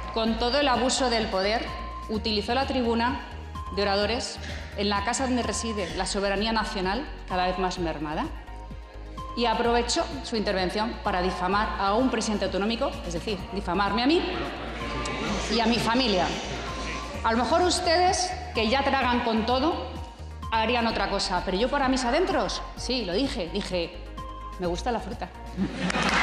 con todo el abuso del poder, utilizó la tribuna de oradores en la casa donde reside la soberanía nacional, cada vez más mermada, y aprovechó su intervención para difamar a un presidente autonómico, es decir, difamarme a mí y a mi familia. A lo mejor ustedes, que ya tragan con todo, harían otra cosa, pero yo para mis adentros, sí, lo dije, me gusta la fruta.